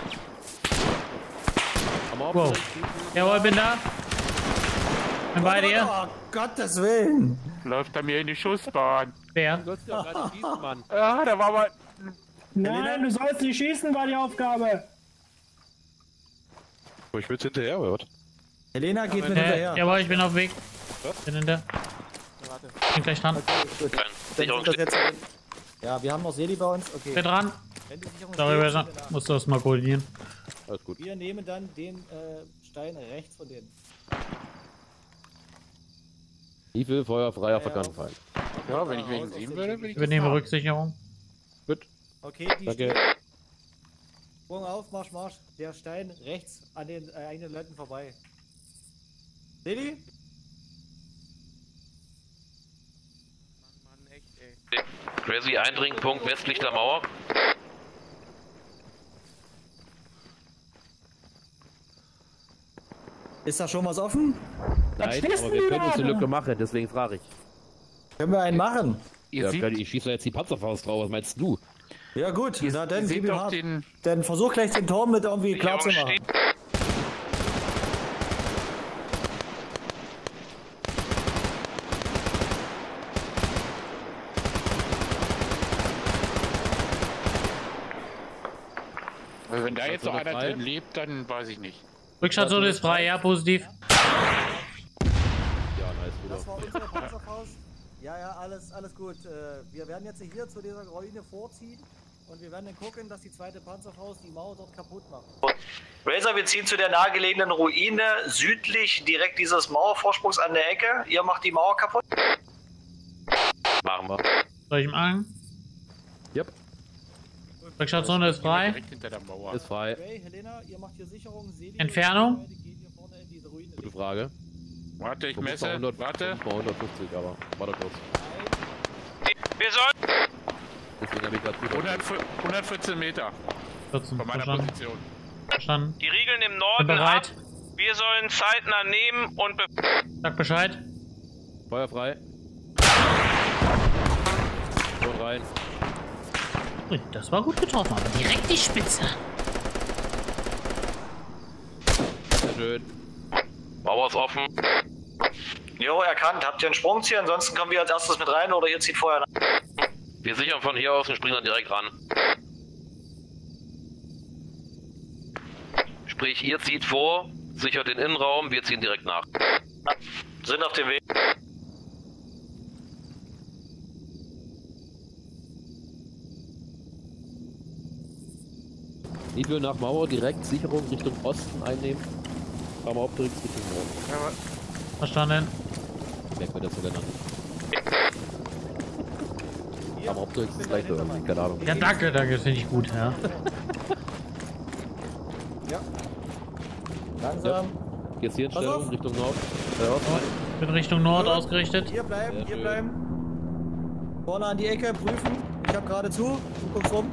Wow. Jawohl, bin da. Bin bei dir. Oh, Gottes Willen. Läuft er mir in die Schussbahn. Wer? Du sollst ja gerade schießen, Mann. Ah, da war mal... Nein, du sollst nicht schießen, war die Aufgabe. Ich will hinterher, oder? Helena geht mit hinterher. Jawohl, ich bin auf dem Weg. Bin hinter. Bin gleich dran. Ja, wir haben noch Seli bei uns. Okay. Bin dran. Sorry, besser. Musst du das mal koordinieren. Alles gut. Wir nehmen dann den Stein rechts von denen. Wie viel feuerfrei auf Vergangenheit? Ja, wenn ich wen sehen würde, würde ich. Wir nehmen Rücksicherung. Gut. Okay, die Danke. Sprung auf, Marsch, Marsch. Der Stein rechts an den eigenen Leuten vorbei. Seli? Crazy Eindringpunkt westlich der Mauer. Ist da schon was offen? Nein, aber wir können uns eine Lücke machen, deswegen frage ich. Können wir einen machen? Ja, ich schieße jetzt die Panzerfaust drauf, was meinst du? Ja gut, na dann gib ihm doch hart. den... Dann versuch gleich den Turm mit irgendwie klar zu machen. Wenn da jetzt noch einer drin lebt, dann weiß ich nicht. Rückstation ist frei, ja, positiv. Ja, nice, Bruder. Das war unsere Panzerfaust. Ja, alles gut. Wir werden jetzt hier zu dieser Ruine vorziehen und wir werden dann gucken, dass die zweite Panzerfaust die Mauer dort kaputt macht. Razor, wir ziehen zu der nahegelegenen Ruine südlich direkt dieses Mauervorsprungs an der Ecke. Ihr macht die Mauer kaputt. Machen wir. Soll ich ihm an? Yep. Rückstation ist frei. Direkt hinter der Mauer. Ist frei. Okay, Helena, ihr macht hier Sicherung. Entfernung? Gute Frage. Warte, ich messe. 100, 150, aber warte kurz. Wir sollen... Deswegen habe ich gerade 114 Meter 14, von meiner verstanden. Position. Verstanden. Die Riegeln im Bin Norden ab. bereit. Wir sollen zeitnah nehmen und... Sag Bescheid. Feuer frei. Und rein. Ui, das war gut getroffen, aber direkt die Spitze. Sehr schön. Mauer ist offen. Jo, erkannt. Habt ihr einen Sprungziel? Ansonsten kommen wir als erstes mit rein oder ihr zieht vorher nach. Wir sichern von hier aus und springen dann direkt ran. Sprich, ihr zieht vor, sichert den Innenraum, wir ziehen direkt nach. Sind auf dem Weg. Ich will nach Mauer direkt Sicherung Richtung Osten einnehmen. Aber Hauptdrücks Richtung Norden. Verstanden. Merkt mir das sogar noch nicht. Aber Hauptdrücks ist gleich so irgendwie, keine Ahnung. Ja, danke, das finde ich gut, ja. Ja. Langsam. Jetzt hier in Pass Stellung auf. Richtung Nord. Bin Richtung Nord ausgerichtet. Hier bleiben, Sehr hier schön. bleiben. Vorne an die Ecke, prüfen. Ich hab gerade zu. Du guckst rum.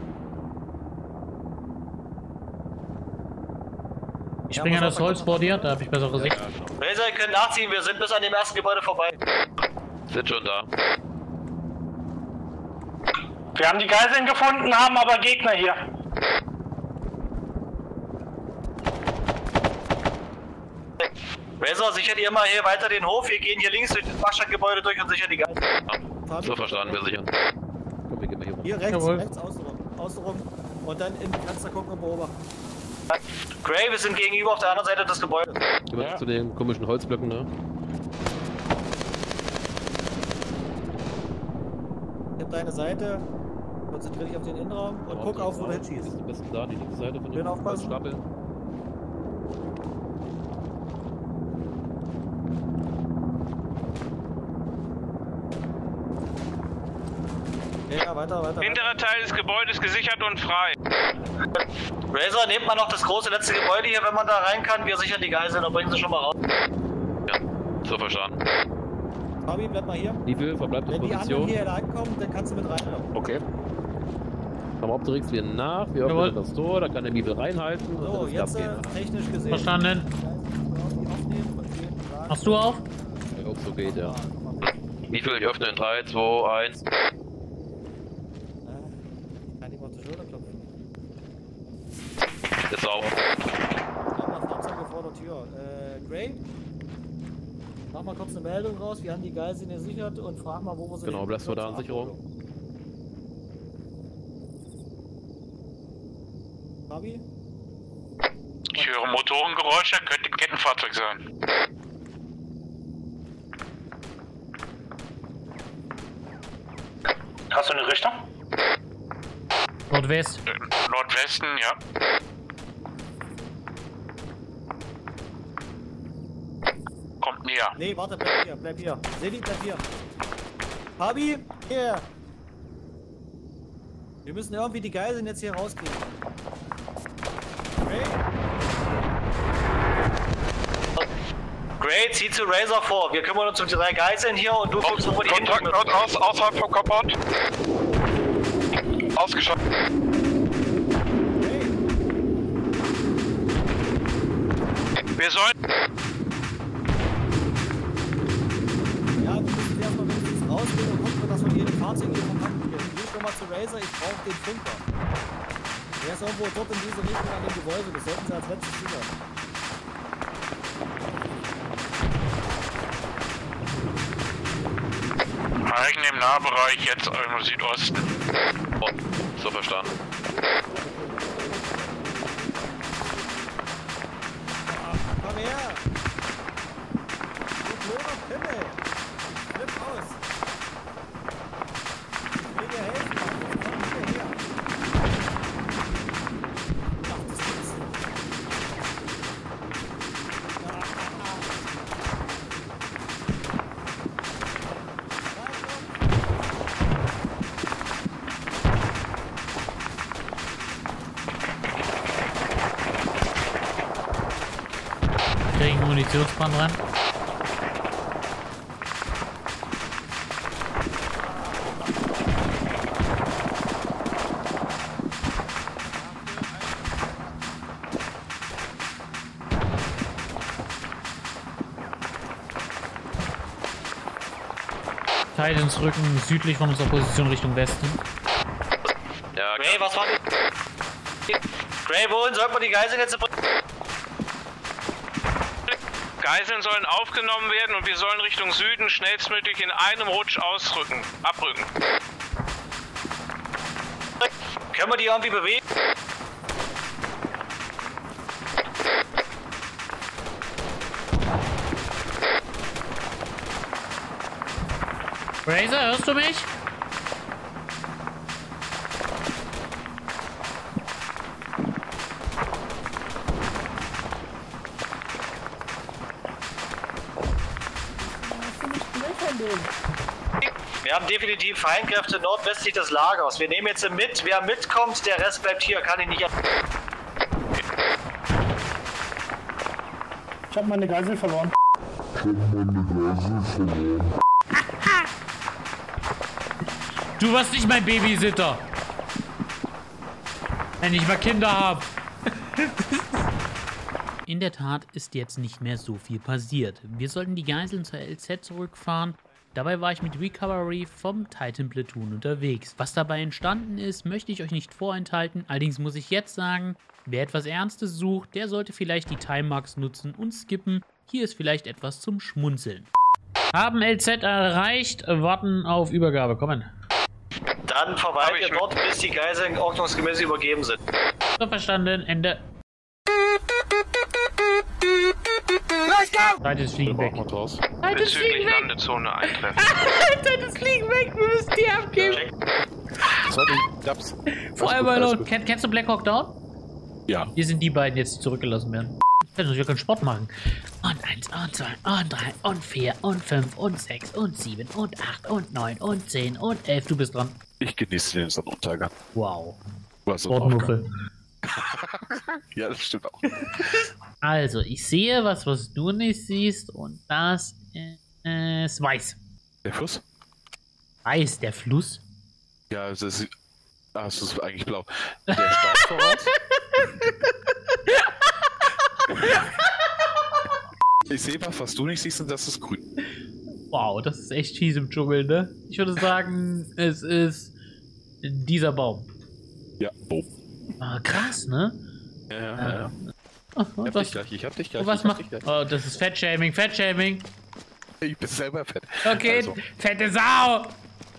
Ich springe an das Holz vor dir, da habe ich bessere Sicht. Razor, ihr könnt nachziehen. Wir sind bis an dem ersten Gebäude vorbei. Sind schon da. Wir haben die Geiseln gefunden, haben aber Gegner hier. Razor, sichert ihr mal hier weiter den Hof. Wir gehen hier links durch das Wachstandgebäude durch und sichern die Geiseln. So verstanden, wir sichern. Komm, wir gehen mal hier rum. Hier rechts, Jawohl. rechts, außenrum. Außenrum. Und dann in Fenster gucken und beobachten. Gray, wir sind gegenüber auf der anderen Seite des Gebäudes. Gehen wir zu den komischen Holzblöcken, ne? Ich hab deine Seite. Konzentriere dich auf den Innenraum und guck auf, wo du hinschießt. Am besten da, die linke Seite von dem Holzstapel. Ja, weiter. Hinterer Teil des Gebäudes gesichert und frei. Razor, nehmt mal noch das große letzte Gebäude hier, wenn man da rein kann. Wir sichern die Geiseln und bringen sie schon mal raus. Ja, so verstanden. Fabi, bleib mal hier. Liebe, verbleibt in Wenn Position. die anderen hier reinkommen, dann kannst du mit reinkommen. Okay. Komm auf, direkt wieder nach. Wir öffnen das Tor, da kann der Bibel reinhalten. So, jetzt technisch gesehen. Verstanden. Machst du auf? Ja, so geht, ja. Wie viel? Ich öffne in 3, 2, 1. Kann ich mal auf die Schulter klopfen. Ist auf. Mach Anzeige vor der Tür. Gray? Mach mal kurz eine Meldung raus. Wir haben die Geiseln gesichert und frag mal, wo wir sie. Genau, bleibst du da an Sicherung. Fabi? Ich höre Motorengeräusche, könnte ein Kettenfahrzeug sein. Hast du eine Richtung? Nordwest. Nordwesten, ja. Kommt näher. Nee, warte, bleib hier. Seli, bleib hier. Fabi, hier. Wir müssen irgendwie die Geiseln jetzt hier rauskriegen. Okay. Gray, zieh zu Razor vor. Wir kümmern uns um die 3 Geiseln hier und du guckst, wo die Kontakt aus, außerhalb vom Compound. Ausgeschaltet. Wir sollen... Ja, wir müssen erstmal wenigstens rausgehen und gucken, dass wir hier die Fahrzeuge hier vom Haken kriegen. Geh schon mal zu Razor, ich brauche den Funker. Der ist irgendwo dort in diese Richtung an dem Gebäude. Das sollten sie als letztes sichern. Eigen im Nahbereich, jetzt im Südosten. Oh, so verstanden. Komm her! Du blöder Pimmel! Flipp aus! Ich will dir helfen! Komm wieder her! Ach, das gibt's nicht! Kriegen Munitionsband ran. Titans rücken südlich von unserer Position Richtung Westen. Ja, Gray, was war Gray, wohin sollten wir die Geiseln jetzt bringen? Geiseln sollen aufgenommen werden und wir sollen Richtung Süden schnellstmöglich in einem Rutsch abrücken. Können wir die irgendwie bewegen? Razor, hörst du mich? Wir haben definitiv Feindkräfte nordwestlich des Lagers. Wir nehmen jetzt mit. Wer mitkommt, der Rest bleibt hier. Kann ich nicht. Ich habe meine Geisel verloren. Du warst nicht mein Babysitter. Wenn ich mal Kinder habe. In der Tat ist jetzt nicht mehr so viel passiert. Wir sollten die Geiseln zur LZ zurückfahren. Dabei war ich mit Recovery vom Titan Platoon unterwegs. Was dabei entstanden ist, möchte ich euch nicht vorenthalten. Allerdings muss ich jetzt sagen, wer etwas Ernstes sucht, der sollte vielleicht die Timemarks nutzen und skippen. Hier ist vielleicht etwas zum Schmunzeln. Haben LZ erreicht, warten auf Übergabe. Kommen. Dann verweilt ihr dort, bis die Geiseln ordnungsgemäß übergeben sind. So, verstanden. Ende. Zweites Fliegen weg. Bezüglich Landezone eintreffen. Zweites Fliegen weg, wir müssen die abgeben. Vor allem, Alone. Kennst du Black Hawk Down? Ja. Hier sind die beiden jetzt, die zurückgelassen werden. Wir können Sport machen. Und 1 und 2 und 3 und 4 und 5 und 6 und 7 und 8 und 9 und 10 und 11. Du bist dran. Ich genieße den Sonnenuntergang. Wow. Sportmuffel. Ja, das stimmt auch. Also, ich sehe was du nicht siehst und das ist weiß. Der Fluss? Weiß, der Fluss? Ja, das ist eigentlich blau. Der Steig voraus? Ich sehe was du nicht siehst und das ist grün. Wow, das ist echt fies im Dschungel, ne? Ich würde sagen, es ist dieser Baum. Ja, Baum. Ah, krass, ne? Ja. Ich hab dich gleich. Was macht? Oh, das ist Fettshaming. Ich bin selber fett. Okay, also. Fette Sau!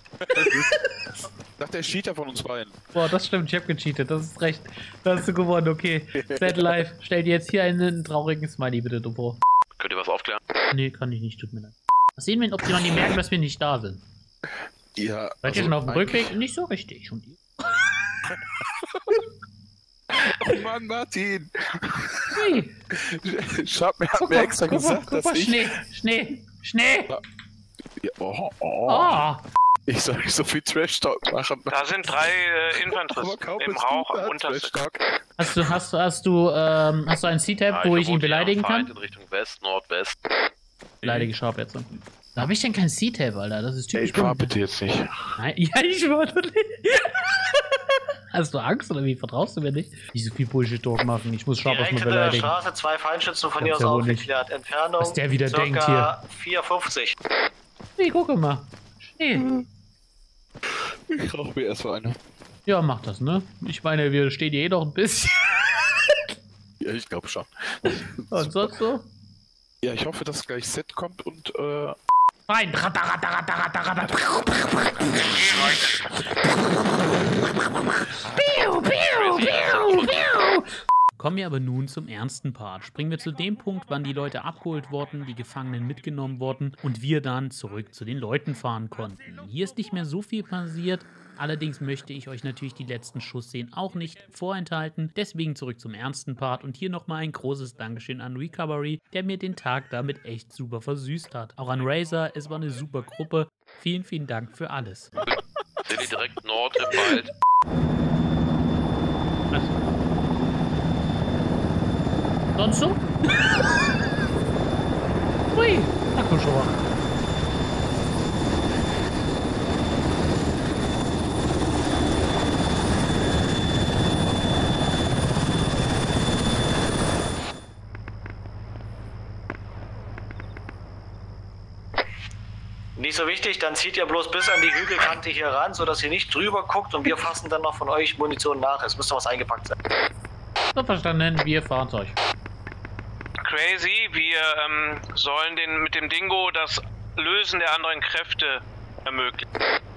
Nach der Cheater von uns beiden. Boah, das stimmt, ich hab gecheatet, das ist recht. Da hast du gewonnen, okay. Fat Life, stell dir jetzt hier einen traurigen Smiley bitte vor. Könnt ihr was aufklären? Nee, kann ich nicht, tut mir leid. Was sehen wir, ob die noch nicht merken, dass wir nicht da sind? Ja. Seid ihr schon auf dem Rückweg? Nicht so richtig. Und ihr? Oh Mann, Martin! Hey. Ich hab mir extra gesagt, dass ich... Schnee! Ja, oh. Ich soll nicht so viel Trash-Talk machen. Da sind 3 Infanteristen im Rauch am Unterstock. Hast du einen C-Tab, wo ich ihn beleidigen kann? In Richtung West, Nordwest. Beleidige scharf jetzt. Da habe ich denn kein C-Tab, Alter. Das ist typisch. Ich fahr bitte jetzt nicht. Nein, ja, ich war doch nicht. Hast du Angst oder wie? Vertraust du mir nicht? Nicht so viel Bullshit-Talk machen. Ich muss scharf erstmal beleidigen. Direkt hinter der Straße, 2 Feindschützen von hier aus aufgeklärt. Entfernung was der wieder denkt hier. 4,50. Nee, guck mal. Schnee. Ich rauche mir erstmal eine. Ja, mach das, ne? Ich meine, wir stehen hier eh noch ein bisschen. Ja, ich glaube schon. Und sonst so? Ja, ich hoffe, dass gleich Set kommt und Rein! Kommen wir aber nun zum ernsten Part. Springen wir zu dem Punkt, wann die Leute abgeholt wurden, die Gefangenen mitgenommen wurden und wir dann zurück zu den Leuten fahren konnten. Hier ist nicht mehr so viel passiert. Allerdings möchte ich euch natürlich die letzten Schussszenen auch nicht vorenthalten. Deswegen zurück zum ernsten Part und hier nochmal ein großes Dankeschön an Recovery, der mir den Tag damit echt super versüßt hat. Auch an Razer, es war eine super Gruppe. Vielen, vielen Dank für alles. Sind die direkt Nord im Wald? Sonst so? Ui, na komm schon mal. Nicht so wichtig, dann zieht ihr bloß bis an die Hügelkante hier ran, sodass ihr nicht drüber guckt und wir fassen dann noch von euch Munition nach. Es müsste was eingepackt sein. So, verstanden, wir fahren euch. Crazy, wir sollen mit dem Dingo das Lösen der anderen Kräfte ermöglichen.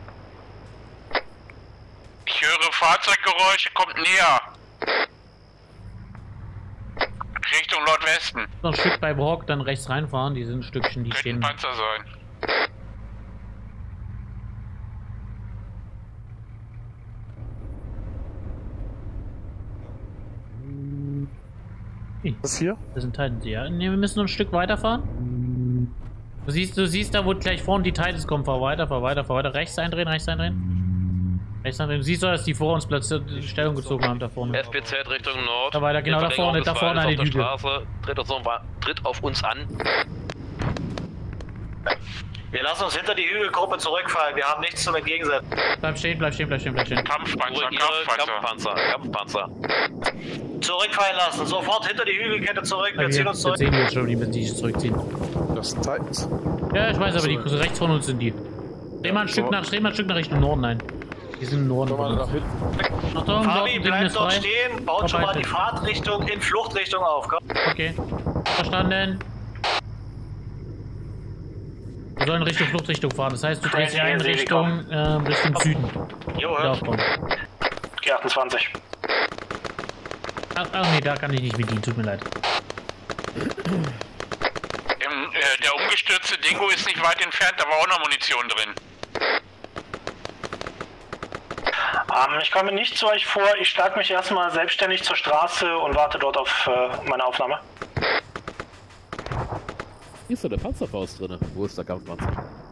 Ich höre Fahrzeuggeräusche, kommt näher. Richtung Nordwesten. Noch ein Stück bei Brock, dann rechts reinfahren, die sind ein Stückchen, die stehen. Panzer sein. Was hier? Das sind Titans, ja. Ne, wir müssen noch ein Stück weiterfahren. Du siehst da, wo gleich vorne die Titans kommen. Fahr weiter. Rechts eindrehen. Du siehst doch, dass die vor uns plötzlich Stellung gezogen haben da vorne. SPZ Richtung Nord. Da weiter, genau da vorne an die Hügel. Tritt auf uns an. Wir lassen uns hinter die Hügelgruppe zurückfallen. Wir haben nichts zum Entgegensetzen. Bleib stehen. Kampfpanzer. Zurückfallen lassen. Sofort hinter die Hügelkette zurück. Wir ziehen uns zurück. Jetzt sehen wir jetzt schon, die müssen sich zurückziehen. Das sind Titans. Ja, ich weiß, aber die rechts von uns sind die. Dreh mal ein Stück nach Richtung Norden ein. Die sind im Norden. Achtung, Fabi, bleib dort stehen. Baut schon mal die Fahrtrichtung in Fluchtrichtung auf. Komm. Okay. Verstanden. Wir sollen Richtung Fluchtrichtung fahren. Das heißt, du drehst dich in Richtung Süden. Jo, G28. Ach nee, da kann ich nicht bedienen. Tut mir leid. Der umgestürzte Dingo ist nicht weit entfernt, da war auch noch Munition drin. Ich komme nicht zu euch vor. Ich schlage mich erstmal selbstständig zur Straße und warte dort auf meine Aufnahme. Hier ist doch der Panzerfaust drin. Wo ist der Kampfpanzer?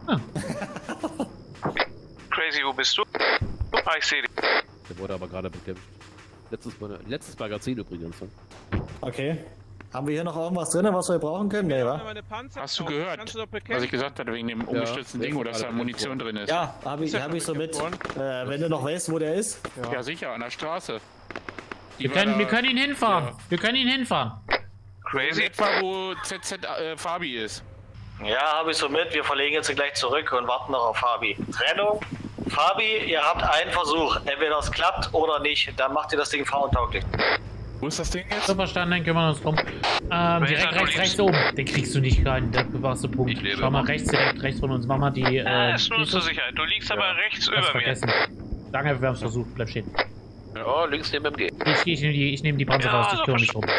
Crazy, wo bist du? Ah, ich sehe dich. Der wurde aber gerade bekämpft. Letztes Magazin übrigens. Ne? Okay. Haben wir hier noch irgendwas drin, was wir brauchen können? Nee, wa? Hast du gehört, was ich gesagt hatte wegen dem umgestürzten Dingo, dass da Munition drin ist? Ja, hab ich so mit. Wenn du noch weißt, wo der ist? Ja, sicher, an der Straße. Wir können ihn hinfahren. Ja. Wir können ihn hinfahren. Crazy. Etwa, wo ZZ Fabi ist. Ja, habe ich so mit. Wir verlegen jetzt gleich zurück und warten noch auf Fabi. Trennung. Fabi, ihr habt einen Versuch. Entweder es klappt oder nicht. Dann macht ihr das Ding fahruntauglich. Wo ist das Ding jetzt? So verstanden, dann kümmern wir uns drum. Direkt rechts oben. Den kriegst du nicht rein, der bewahrste Punkt. Schau mal direkt rechts von uns. Mach mal die. Ist nur zur Sicherheit. Du liegst aber rechts über mir. Danke, wir haben es versucht. Bleib stehen. Ja, links neben MG. Ich nehme die Panzerfaust, ich kümmere mich drum.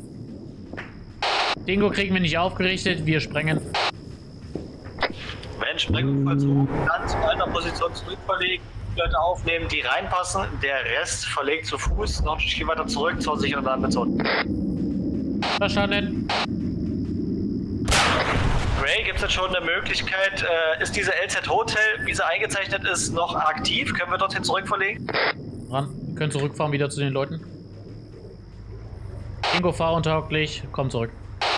Dingo kriegen wir nicht aufgerichtet, wir sprengen. Wenn Sprengungsvollzug, dann zu einer Position zurückverlegen. Leute aufnehmen, die reinpassen, der Rest verlegt zu Fuß, noch ein Stückchen weiter zurück zur sicheren Landezone. Verstanden. Ray, gibt es jetzt schon eine Möglichkeit, ist diese LZ Hotel, wie sie eingezeichnet ist, noch aktiv? Können wir dorthin zurückverlegen? Ran, wir können zurückfahren wieder zu den Leuten. Dingo, fahruntauglich, komm zurück.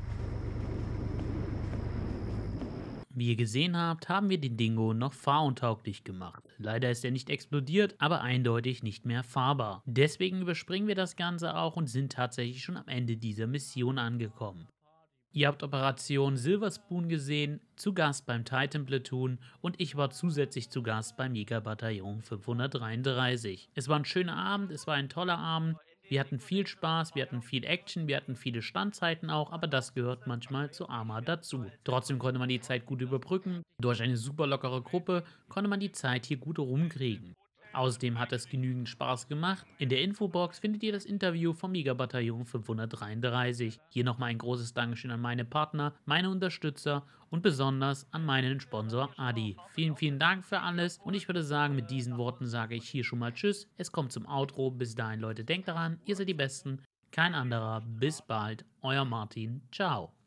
Wie ihr gesehen habt, haben wir den Dingo noch fahruntauglich gemacht. Leider ist er nicht explodiert, aber eindeutig nicht mehr fahrbar. Deswegen überspringen wir das Ganze auch und sind tatsächlich schon am Ende dieser Mission angekommen. Ihr habt Operation Silver Spoon gesehen, zu Gast beim Titan Platoon und ich war zusätzlich zu Gast beim Jägerbataillon 533. Es war ein schöner Abend, es war ein toller Abend. Wir hatten viel Spaß, wir hatten viel Action, wir hatten viele Standzeiten auch, aber das gehört manchmal zu Arma dazu. Trotzdem konnte man die Zeit gut überbrücken. Durch eine super lockere Gruppe konnte man die Zeit hier gut rumkriegen. Außerdem hat es genügend Spaß gemacht. In der Infobox findet ihr das Interview vom Jägerbataillon 533. Hier nochmal ein großes Dankeschön an meine Partner, meine Unterstützer und besonders an meinen Sponsor Adi. Vielen, vielen Dank für alles und ich würde sagen, mit diesen Worten sage ich hier schon mal Tschüss. Es kommt zum Outro. Bis dahin, Leute, denkt daran, ihr seid die Besten. Kein anderer. Bis bald. Euer Martin. Ciao.